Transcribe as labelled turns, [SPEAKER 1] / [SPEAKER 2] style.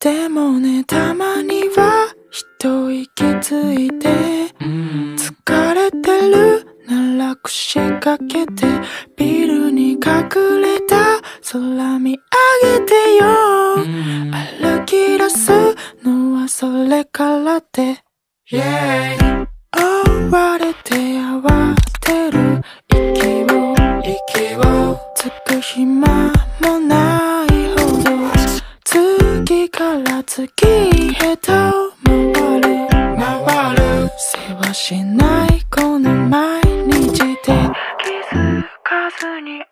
[SPEAKER 1] でもね、たまには一息ついて、疲れてるなら腰掛けて、ビルに隠れた空見上げてよ、歩き出すのはそれからって追われて慌てる息をつく暇もないほど、次から次へと回る世話しないこの毎日で気づかずに